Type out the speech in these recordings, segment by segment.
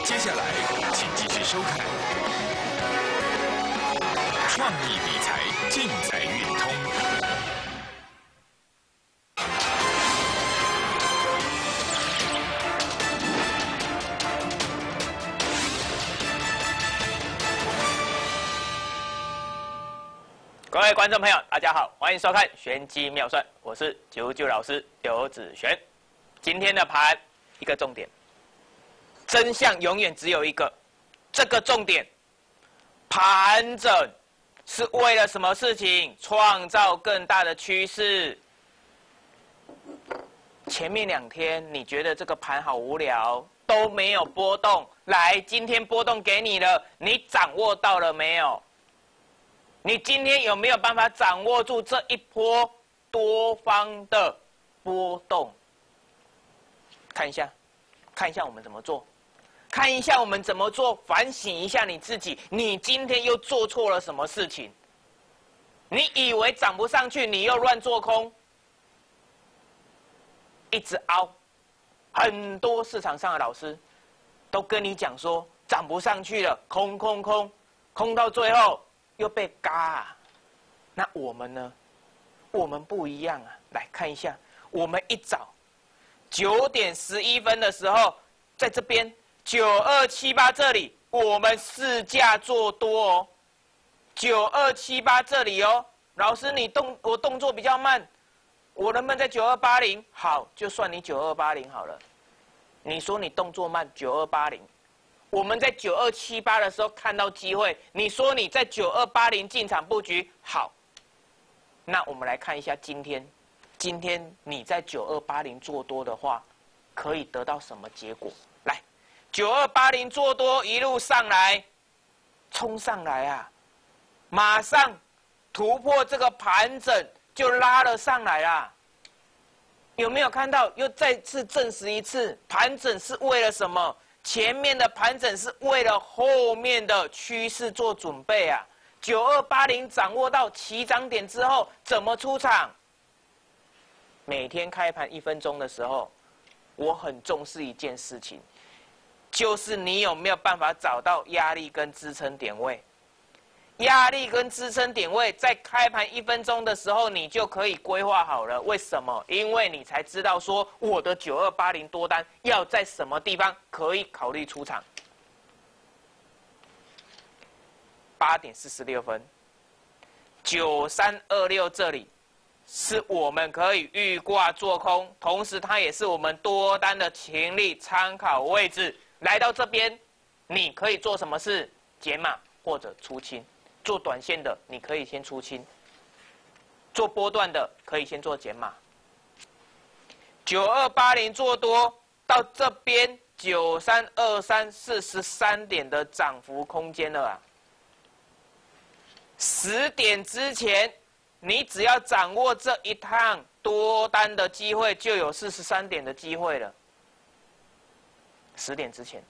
接下来，请继续收看创意理财尽在运通。 各位观众朋友，大家好，欢迎收看《玄机妙算》，我是九九老师刘子璇。今天的盘一个重点，真相永远只有一个。这个重点，盘整是为了什么事情？创造更大的趋势。前面2天你觉得这个盘好无聊，都没有波动，来，今天波动给你了，你掌握到了没有？你今天有没有办法掌握住这一波多方的波动？看一下我们怎么做，看一下我们怎么做，反省一下你自己，你今天又做错了什么事情？你以为涨不上去，你又乱做空，一直凹。很多市场上的老师都跟你讲说，涨不上去了，空到最后又被嘎啊。那我们呢？我们不一样啊。来看一下，我们一早9点11分的时候，在这边9278这里，我们市价做多哦。9278这里哦，老师我动作比较慢，我能不能在9280？好，就算你9280好了。你说你动作慢，9280。我们在9278的时候看到机会，你说你在9280进场布局，好。那我们来看一下今天你在9280做多的话，可以得到什么结果？来，9280做多一路上来，冲上来啊，马上突破这个盘整就拉了上来啦。有没有看到？又再次证实一次，盘整是为了什么？前面的盘整是为了后面的趋势做准备啊。9280掌握到起涨点之后，怎么出场？每天开盘1分钟的时候，我很重视一件事情，就是你有没有办法找到压力跟支撑点位。压力跟支撑点位在开盘1分钟的时候，你就可以规划好了。为什么？因为你才知道说我的9280多单要在什么地方可以考虑出场。8点46分，9326这里是我们可以预挂做空，同时它也是我们多单的潜力参考位置。来到这边，你可以做什么事？解码或者出清。做短线的，你可以先出清；做波段的，可以先做减码。9280做多到这边9323是13点的涨幅空间了啊！10点之前，你只要掌握这一趟多单的机会，就有43点的机会了。10点之前，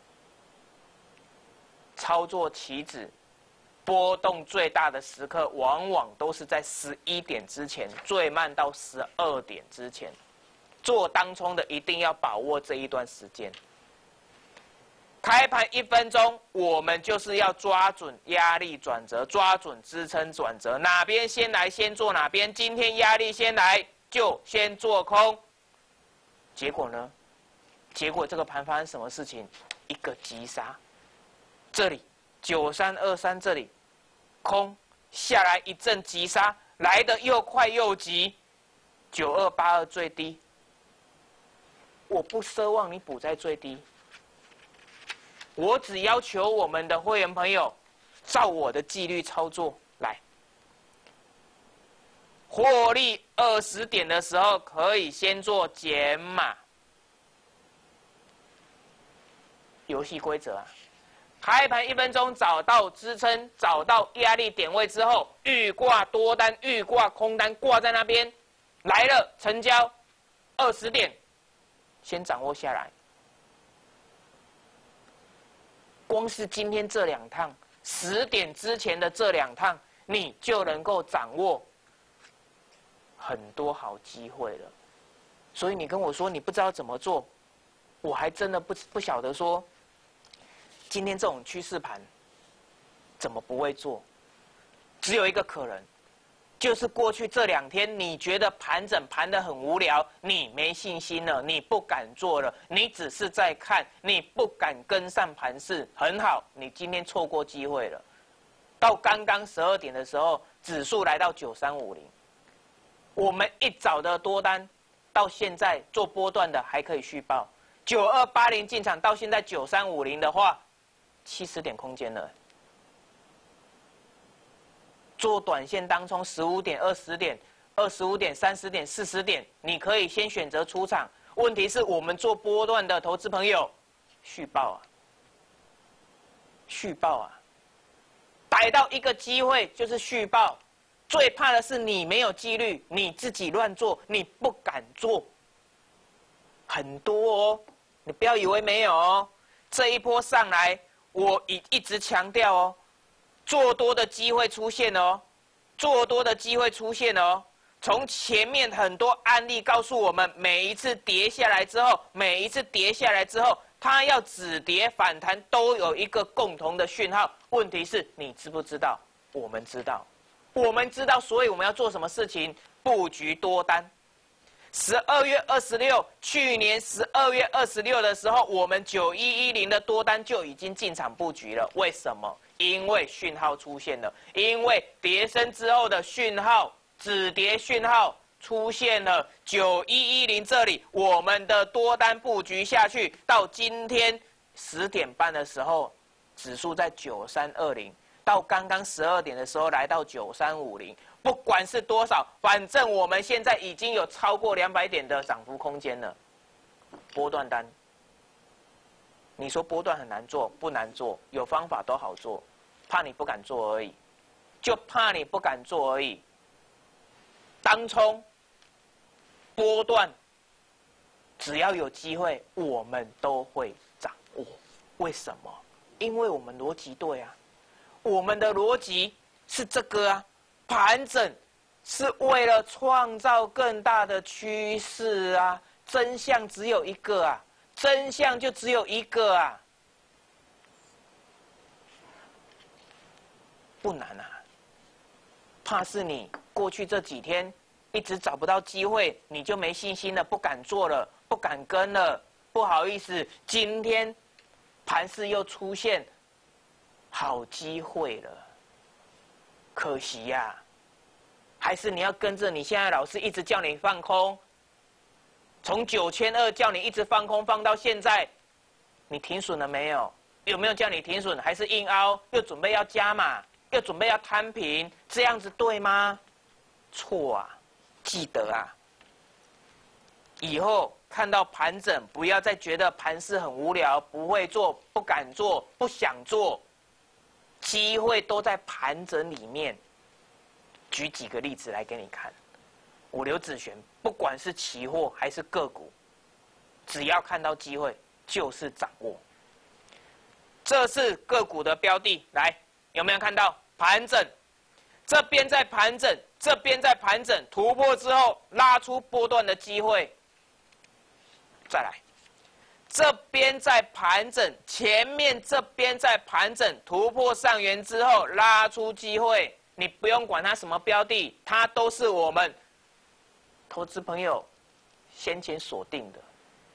操作期指。波动最大的时刻，往往都是在11点之前，最慢到12点之前。做当冲的一定要把握这一段时间。开盘1分钟，我们就是要抓准压力转折，抓准支撑转折，哪边先来先做哪边。今天压力先来，就先做空。结果呢？结果这个盘发生什么事情？一个急杀，这里9323这里。空下来一阵急杀，来得又快又急，9282最低，我不奢望你补在最低，我只要求我们的会员朋友照我的纪律操作来，获利20点的时候可以先做减码，游戏规则啊。开盘1分钟找到支撑，找到压力点位之后，预挂多单、预挂空单挂在那边，来了成交20点，先掌握下来。光是今天这2趟，10点之前的这2趟，你就能够掌握很多好机会了。所以你跟我说你不知道怎么做，我还真的不晓得说今天这种趋势盘，怎么不会做？只有一个可能，就是过去这2天你觉得盘整盘得很无聊，你没信心了，你不敢做了，你只是在看，你不敢跟上盘势。很好，你今天错过机会了。到刚刚12点的时候，指数来到9350，我们一早的多单，到现在做波段的还可以续报。9280进场到现在9350的话，70点空间了。做短线当冲15点、20点、25点、30点、40点，你可以先选择出场。问题是我们做波段的投资朋友，续报啊，续报啊，逮到一个机会就是续报。最怕的是你没有纪律，你自己乱做，你不敢做。很多哦，你不要以为没有哦。这一波上来，我一直强调哦，做多的机会出现哦，做多的机会出现哦。从前面很多案例告诉我们，每一次跌下来之后，它要止跌反弹，都有一个共同的讯号。问题是你知不知道？我们知道，所以我们要做什么事情？布局多单。12月26，去年12月26的时候，我们9110的多单就已经进场布局了。为什么？因为讯号出现了，因为跌升之后的讯号，止跌讯号出现了。9110这里，我们的多单布局下去，到今天10点半的时候，指数在9320，到刚刚12点的时候来到9350。不管是多少，反正我们现在已经有超过200点的涨幅空间了。波段单，你说波段很难做，不难做，有方法都好做，怕你不敢做而已，就怕你不敢做而已。当冲、波段，只要有机会，我们都会掌握。为什么？因为我们逻辑对啊，我们的逻辑是这个啊。盘整是为了创造更大的趋势啊，真相只有一个啊，真相就只有一个啊，不难啊。怕是你过去这几天一直找不到机会，你就没信心了，不敢做了，不敢跟了。不好意思，今天盘势又出现好机会了。可惜呀，还是你要跟着你现在老师一直叫你放空，从9200叫你一直放空放到现在，你停损了没有？有没有叫你停损？还是硬凹？又准备要加码，又准备要摊平，这样子对吗？错啊！记得啊，以后看到盘整，不要再觉得盘势很无聊，不会做，不敢做，不想做。机会都在盘整里面。举几个例子来给你看。五流子选，不管是期货还是个股，只要看到机会就是掌握。这是个股的标的，来，有没有看到盘整？这边在盘整，这边在盘整，突破之后拉出波段的机会。再来。这边在盘整，前面这边在盘整，突破上缘之后拉出机会，你不用管它什么标的，它都是我们投资朋友先前锁定的。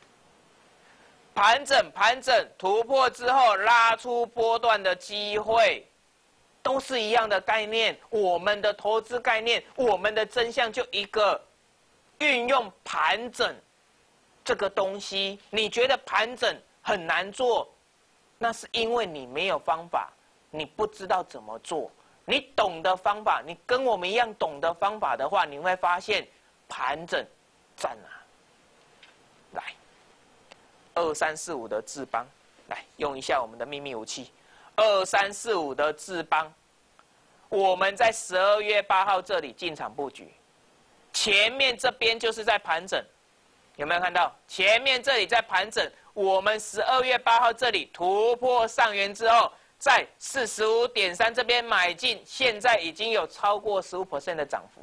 盘整，突破之后拉出波段的机会，都是一样的概念。我们的投资概念，我们的真相就一个，运用盘整。这个东西，你觉得盘整很难做，那是因为你没有方法，你不知道怎么做。你懂得方法，你跟我们一样懂得方法的话，你会发现盘整在哪？来，2345的智邦，来用一下我们的秘密武器，2345的智邦，我们在12月8号这里进场布局，前面这边就是在盘整。有没有看到前面这里在盘整？我们12月8号这里突破上缘之后，在45.3这边买进，现在已经有超过15% 的涨幅。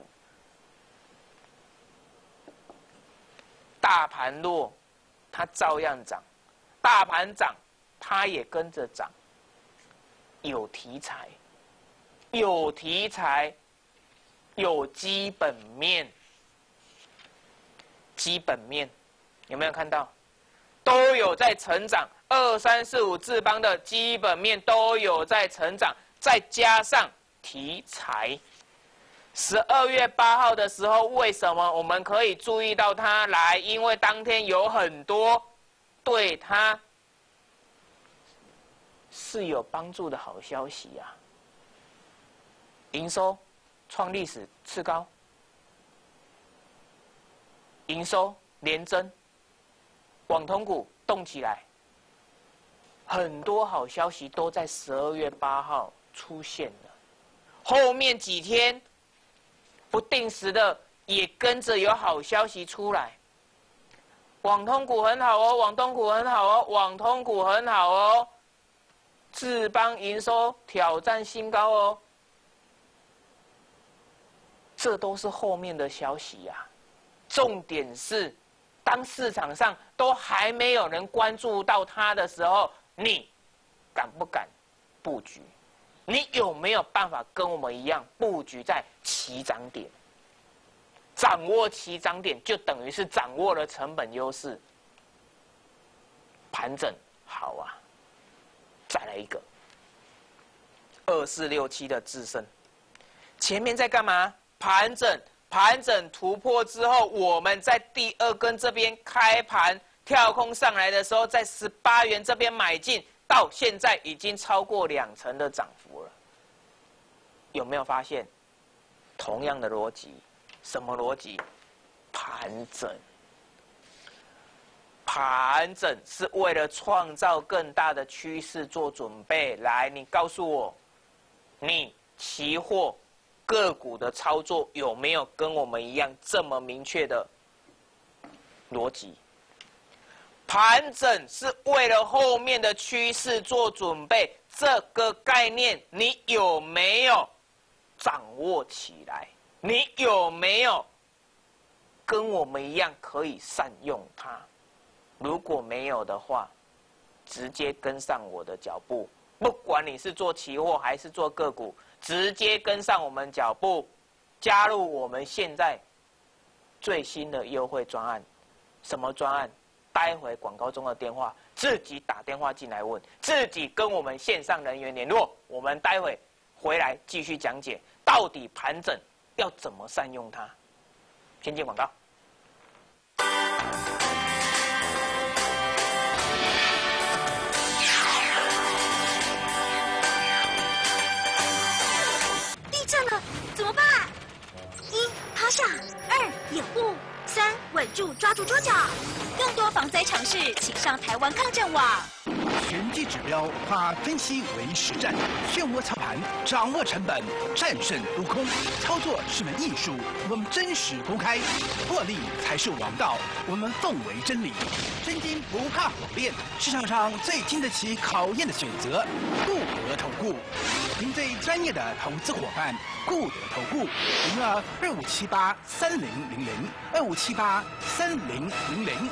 大盘弱，它照样涨；大盘涨，它也跟着涨。 有题材，有题材，有基本面。基本面有没有看到？都有在成长，2、3、4、5智邦的基本面都有在成长，再加上题材。12月8号的时候，为什么我们可以注意到它来？因为当天有很多对它是有帮助的好消息啊！营收创历史次高，营收连增，网通股动起来，很多好消息都在12月8号出现了。后面几天不定时的也跟着有好消息出来。网通股很好哦，网通股很好哦，网通股很好哦。智邦营收挑战新高哦，这都是后面的消息呀。重点是，当市场上都还没有人关注到它的时候，你敢不敢布局？你有没有办法跟我们一样布局在起涨点？掌握起涨点，就等于是掌握了成本优势。盘整好啊，再来一个2467的智胜，前面在干嘛？盘整突破之后，我们在第2根这边开盘跳空上来的时候，在18元这边买进，到现在已经超过2成的涨幅了。有没有发现？同样的逻辑，什么逻辑？盘整。盘整是为了创造更大的趋势做准备。来，你告诉我，你期货个股的操作有没有跟我们一样这么明确的逻辑？盘整是为了后面的趋势做准备，这个概念你有没有掌握起来？你有没有跟我们一样可以善用它？如果没有的话，直接跟上我的脚步，不管你是做期货还是做个股，直接跟上我们脚步，加入我们现在最新的优惠专案。什么专案？待会广告中的电话，自己打电话进来问，自己跟我们线上人员联络。我们待会回来继续讲解，到底盘整要怎么善用它。先进广告。 怎么办？1. 趴下，2. 掩护，3. 稳住抓住桌角。更多防灾常识，请上台湾抗震网。 全局指标化分析为实战，漩涡操盘，掌握成本，战胜沽空。操作是门艺术，我们真实公开，获利才是王道，我们奉为真理。真金不怕火炼，市场上最经得起考验的选择，固德投顾，您最专业的投资伙伴，固德投顾，02-2578-3000，2578-3000。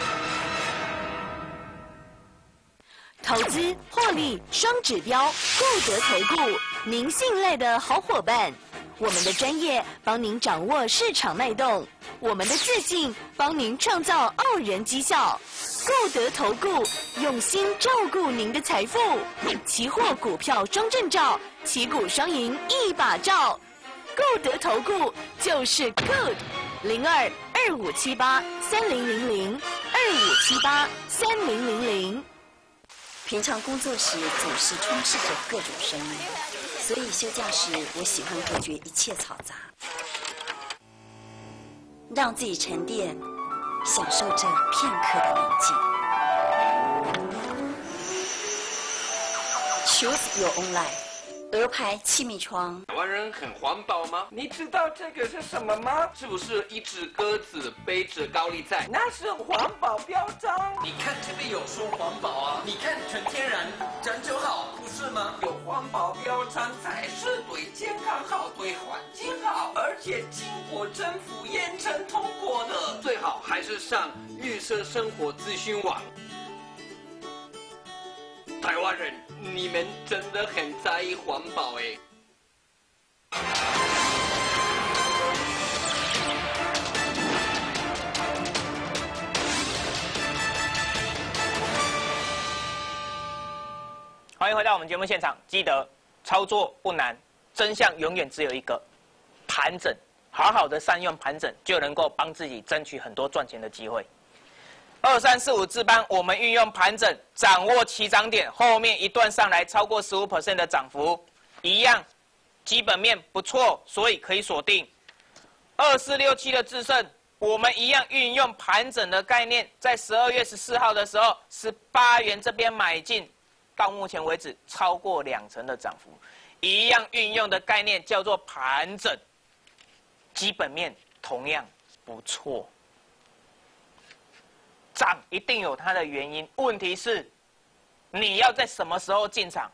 投资获利双指标，固德投顾，您信赖的好伙伴。我们的专业帮您掌握市场脉动，我们的自信帮您创造傲人绩效。固德投顾用心照顾您的财富，期货股票双证照，旗鼓双赢一把照。固德投顾就是 good。02-2578-3000，2578-3000。 平常工作时总是充斥着各种声音，所以休假时我喜欢隔绝一切嘈杂，让自己沉淀，享受这片刻的宁静。Choose your own life。鹅牌气密窗。 台湾人很环保吗？你知道这个是什么吗？是不是一只鸽子背着高丽菜？ 那是环保标章。 你看这边有说环保啊，你看纯天然，讲究好，不是吗？有环保标章才是对健康好，对环境好，而且经过政府验证通过的。最好还是上绿色生活资讯网。 台湾人，你们真的很在意环保哎。 欢迎回到我们节目现场，记得操作不难，真相永远只有一个，盘整，好好的善用盘整，就能够帮自己争取很多赚钱的机会。2345智邦，我们运用盘整，掌握起涨点，后面一段上来超过15% 的涨幅，一样，基本面不错，所以可以锁定。2467的智胜，我们一样运用盘整的概念，在12月14号的时候，18元这边买进。到目前为止超过20%的涨幅，一样运用的概念叫做盘整，基本面同样不错，涨一定有它的原因，问题是你要在什么时候进场？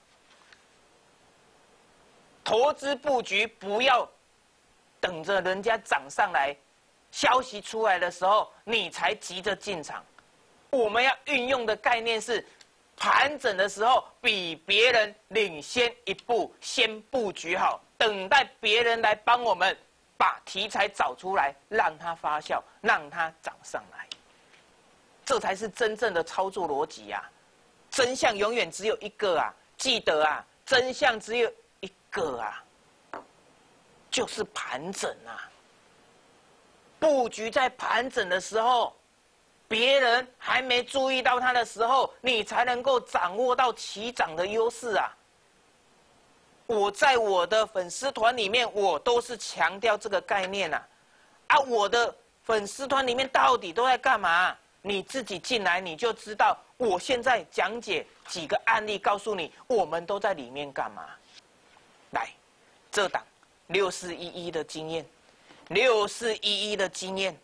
投资布局不要等着人家涨上来，消息出来的时候你才急着进场，我们要运用的概念是。盘整的时候，比别人领先一步，先布局好，等待别人来帮我们把题材找出来，让它发酵，让它涨上来，这才是真正的操作逻辑啊！真相永远只有一个啊！记得啊，真相只有一个啊，就是盘整啊！布局在盘整的时候。别人还没注意到它的时候，你才能够掌握到起涨的优势啊！我在我的粉丝团里面，我都是强调这个概念啊！我的粉丝团里面到底都在干嘛？你自己进来你就知道。我现在讲解几个案例，告诉你我们都在里面干嘛。来，这档6411的经验，6411的经验。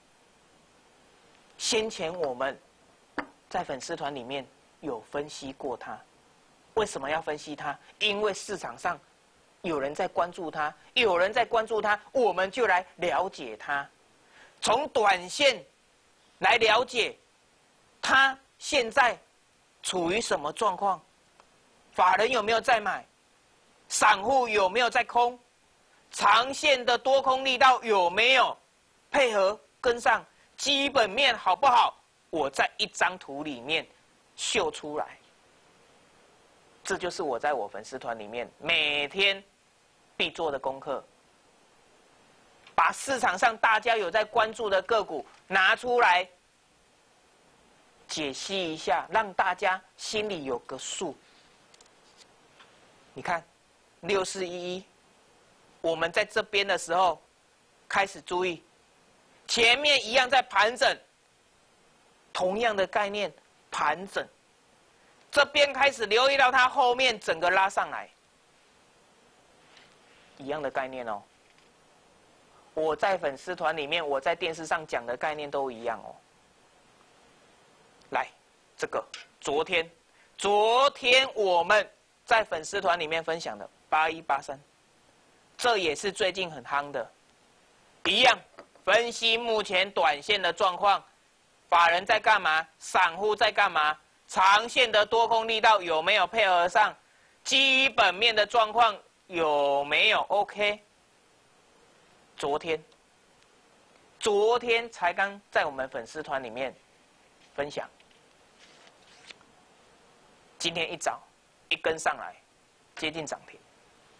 先前我们在粉丝团里面有分析过它，为什么要分析它？因为市场上有人在关注它，我们就来了解它，从短线来了解它现在处于什么状况，法人有没有在买，散户有没有在空，长线的多空力道有没有配合跟上。基本面好不好？我在一张图里面秀出来，这就是我在我粉丝团里面每天必做的功课。把市场上大家有在关注的个股拿出来解析一下，让大家心里有个数。你看6411，我们在这边的时候开始注意。前面一样在盘整，同样的概念，盘整。这边开始留意到它后面整个拉上来，一样的概念哦。我在粉丝团里面，我在电视上讲的概念都一样哦。来，这个昨天我们在粉丝团里面分享的8183，这也是最近很夯的，一样。分析目前短线的状况，法人在干嘛？散户在干嘛？长线的多空力道有没有配合上？基本面的状况有没有 OK？ 昨天才刚在我们粉丝团里面分享，今天一早一根上来，接近涨停，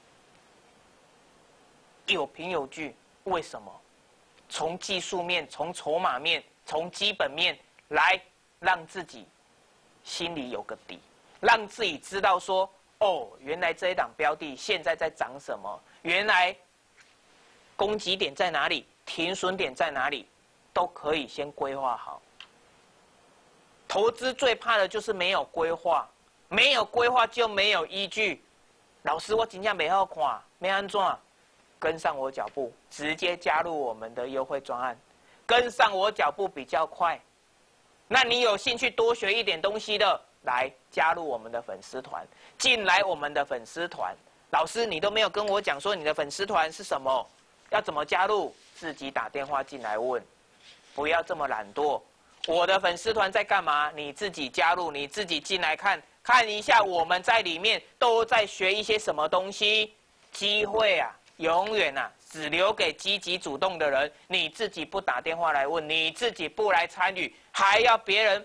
有凭有据，为什么？从技术面、从筹码面、从基本面来让自己心里有个底，让自己知道说，哦，原来这一档标的现在在涨什么，原来攻击点在哪里，停损点在哪里，都可以先规划好。投资最怕的就是没有规划，没有规划就没有依据。老师，我真正没好看，要安怎？跟上我脚步，直接加入我们的优惠专案，跟上我脚步比较快。那你有兴趣多学一点东西的，来加入我们的粉丝团，进来我们的粉丝团。老师，你都没有跟我讲说你的粉丝团是什么，要怎么加入？自己打电话进来问，不要这么懒惰。 我的粉丝团在干嘛？你自己加入，你自己进来看一下，我们在里面都在学一些什么东西。机会啊，永远啊，只留给积极主动的人。你自己不打电话来问，你自己不来参与，还要别人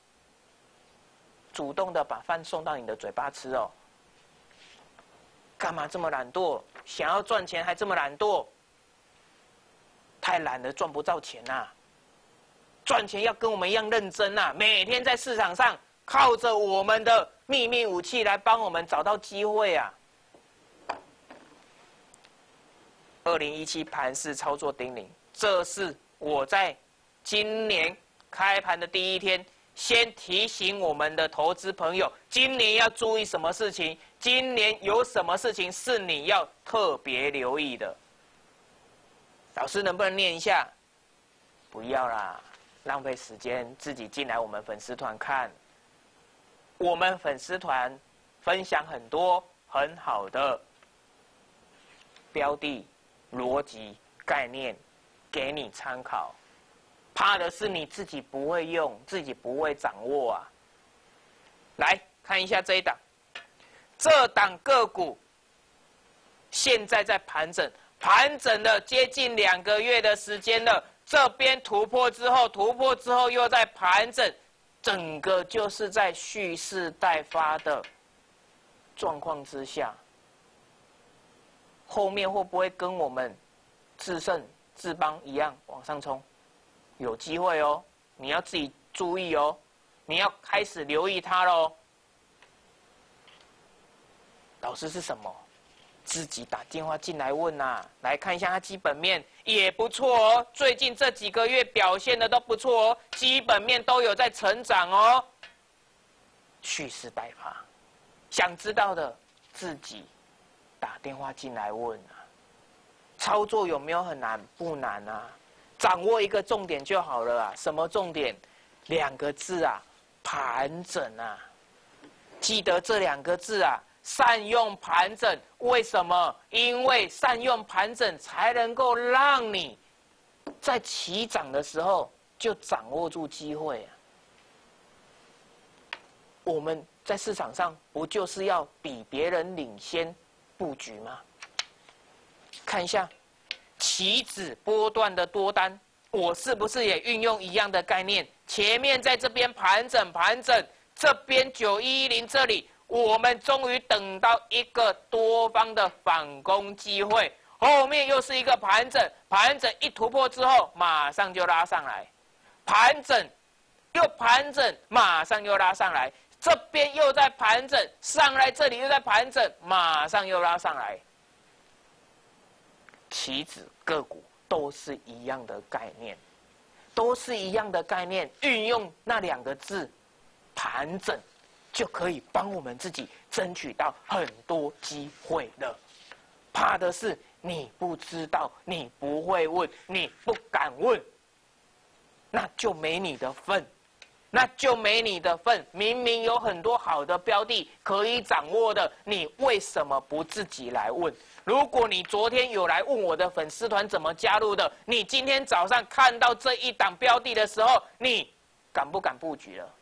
主动的把饭送到你的嘴巴吃哦。干嘛这么懒惰？想要赚钱还这么懒惰？太懒了，赚不到钱呐、赚钱要跟我们一样认真呐、每天在市场上靠着我们的秘密武器来帮我们找到机会啊。2017盘势操作叮咛，这是我在今年开盘的第一天，先提醒我们的投资朋友，今年要注意什么事情？今年有什么事情是你要特别留意的？老师能不能念一下？不要啦，浪费时间，自己进来我们粉丝团看。我们粉丝团分享很多很好的标的、逻辑、概念给你参考。怕的是你自己不会用，自己不会掌握啊。来看一下这一档，这档个股现在在盘整，盘整了接近2个月的时间了。这边突破之后又在盘整，整个就是在蓄势待发的状况之下。后面会不会跟我们智胜、智邦一样往上冲？有机会哦，你要自己注意哦，你要开始留意它喽。老师是什么？自己打电话进来问啊，来看一下它基本面也不错哦，最近这几个月表现的都不错哦，基本面都有在成长哦。蓄势待发，想知道的自己打电话进来问啊。操作有没有很难？不难啊，掌握一个重点就好了啊。什么重点？2个字啊，盘整啊。记得这2个字啊。善用盘整，为什么？因为善用盘整才能够让你在起涨的时候就掌握住机会啊。我们在市场上不就是要比别人领先布局吗？看一下期指波段的多单，我是不是也运用一样的概念？前面在这边盘整，这边9110这里。我们终于等到一个多方的反攻机会，后面又是一个盘整一突破之后，马上就拉上来，盘整，马上又拉上来，这边又在盘整，上来这里又在盘整，马上又拉上来。期指个股都是一样的概念，运用那2个字，盘整。就可以帮我们自己争取到很多机会了。怕的是你不知道，你不会问，你不敢问，那就没你的份，明明有很多好的标的可以掌握的，你为什么不自己来问？如果你昨天有来问我的粉丝团怎么加入的，你今天早上看到这一档标的的时候，你敢不敢布局了？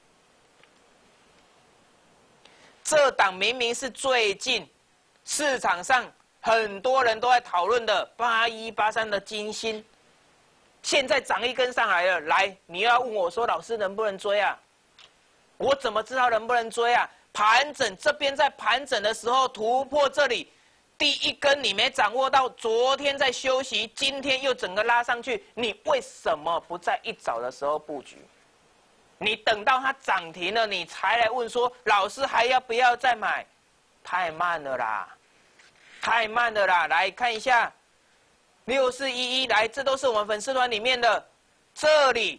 这档明明是最近市场上很多人都在讨论的8183的金星，现在涨一根上来了。来，你要问我说，老师能不能追啊？我怎么知道能不能追啊？盘整这边在盘整的时候突破这里，第一根你没掌握到，昨天在休息，今天又整个拉上去，你为什么不在一早的时候布局？你等到它涨停了，你才来问说，老师还要不要再买？太慢了啦！来看一下6411，来，这都是我们粉丝团里面的。这里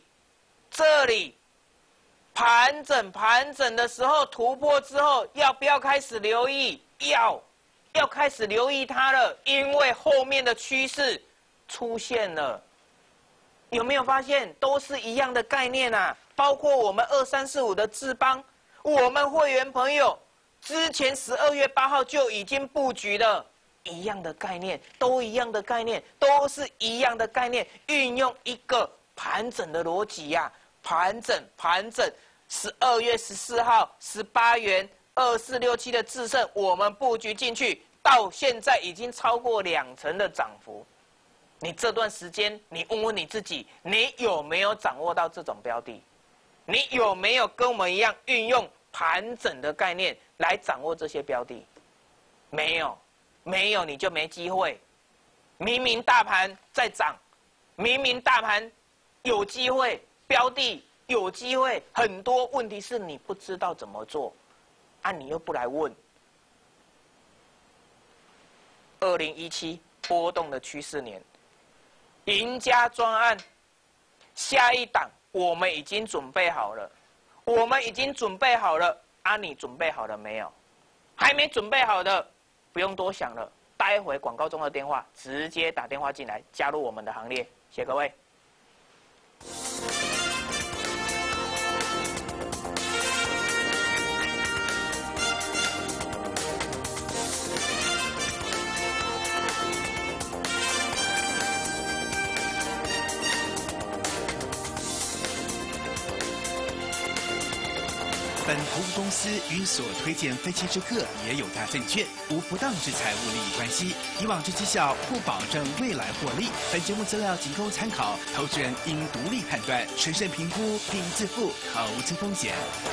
盘整的时候突破之后，要不要开始留意？要开始留意它了，因为后面的趋势出现了。有没有发现都是一样的概念啊？包括我们2345的智邦，我们会员朋友之前12月8号就已经布局了，一样的概念，都是一样的概念，运用一个盘整的逻辑呀， 盘整。12月14号18元2467的智胜，我们布局进去，到现在已经超过2成的涨幅。你这段时间，你问问你自己，你有没有掌握到这种标的？你有没有跟我们一样运用盘整的概念来掌握这些标的？没有你就没机会。明明大盘在涨，明明大盘有机会，标的有机会，很多问题是你不知道怎么做，你又不来问。2017波动的趋势年，赢家专案，下一档我们已经准备好了，你准备好了没有？还没准备好的，不用多想了。待会广告中的电话，直接打电话进来，加入我们的行列。谢谢各位。 本投资公司与所推荐分期之客也有大证券，无不当之财务利益关系。以往之绩效不保证未来获利。本节目资料仅供参考，投资人应独立判断、审慎评估并自负投资风险。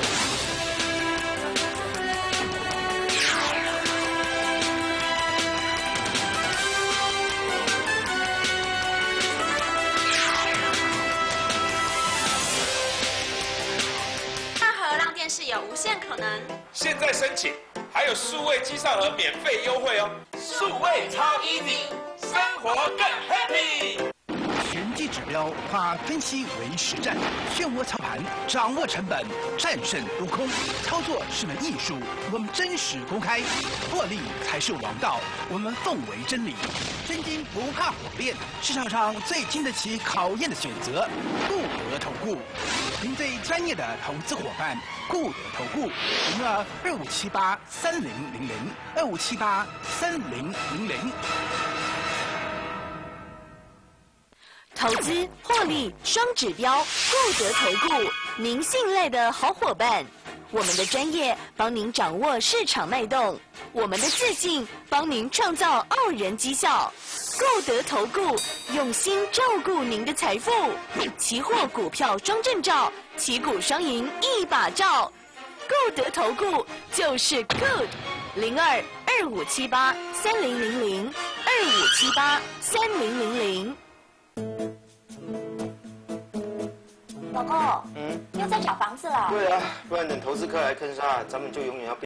是有无限可能。 现在申请还有数位机上盒免费优惠哦，数位超 easy， 生活更 happy。 全季指标化分析为实战，漩涡操盘，掌握成本，战胜沽空。操作是门艺术，我们真实公开，获利才是王道，我们奉为真理。真金不怕火炼，市场上最经得起考验的选择，固德投顾，您最专业的投资伙伴，固德投顾，02-2578-3000，2578-3000。 投资获利双指标，固德投顾，您信赖的好伙伴。我们的专业帮您掌握市场脉动，我们的自信帮您创造傲人绩效。固德投顾用心照顾您的财富，期货股票双证照，旗鼓双赢一把照。固德投顾就是 good。02-2578-3000，2578-3000。 老公，又在找房子了？ 对啊，不然等投资客来坑杀，咱们就永远要